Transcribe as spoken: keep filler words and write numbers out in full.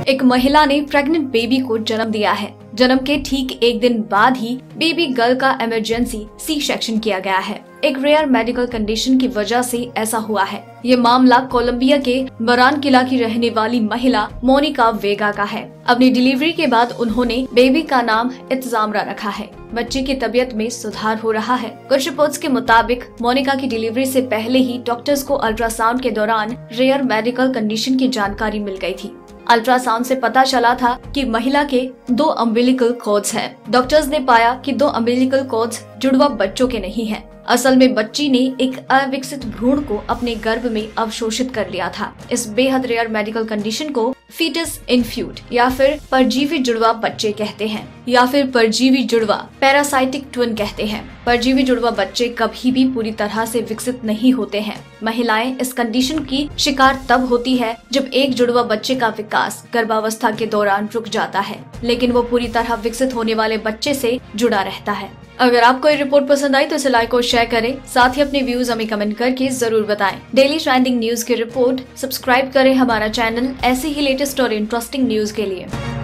एक महिला ने प्रेग्नेंट बेबी को जन्म दिया है। जन्म के ठीक एक दिन बाद ही बेबी गर्ल का इमरजेंसी सी सेक्शन किया गया है। एक रेयर मेडिकल कंडीशन की वजह से ऐसा हुआ है। ये मामला कोलंबिया के बरानकिला की रहने वाली महिला मोनिका वेगा का है। अपनी डिलीवरी के बाद उन्होंने बेबी का नाम इत्जामरा रखा है। बच्चे की तबीयत में सुधार हो रहा है। कुछ रिपोर्ट्स के मुताबिक मोनिका की डिलीवरी से पहले ही डॉक्टर्स को अल्ट्रासाउंड के दौरान रेयर मेडिकल कंडीशन की जानकारी मिल गई थी। अल्ट्रासाउंड से पता चला था कि महिला के दो अम्बिलिकल कॉर्ड्स हैं। डॉक्टर्स ने पाया कि दो अम्बिलिकल कॉर्ड्स जुड़वा बच्चों के नहीं हैं। असल में बच्ची ने एक अविकसित भ्रूण को अपने गर्भ में अवशोषित कर लिया था। इस बेहद रेयर मेडिकल कंडीशन को फीटस इन्फ्यूट या फिर परजीवी जुड़वा बच्चे कहते हैं या फिर परजीवी जुड़वा पैरासाइटिक ट्विन कहते हैं। परजीवी जुड़वा बच्चे कभी भी पूरी तरह से विकसित नहीं होते हैं। महिलाएं इस कंडीशन की शिकार तब होती है जब एक जुड़वा बच्चे का विकास गर्भावस्था के दौरान रुक जाता है, लेकिन वो पूरी तरह विकसित होने वाले बच्चे से जुड़ा रहता है। अगर आपको ये रिपोर्ट पसंद आई तो इसे लाइक और शेयर करें। साथ ही अपने व्यूज हमें कमेंट करके जरूर बताएं। डेली ट्रेंडिंग न्यूज की रिपोर्ट सब्सक्राइब करें हमारा चैनल ऐसे ही लेटेस्ट और इंटरेस्टिंग न्यूज के लिए।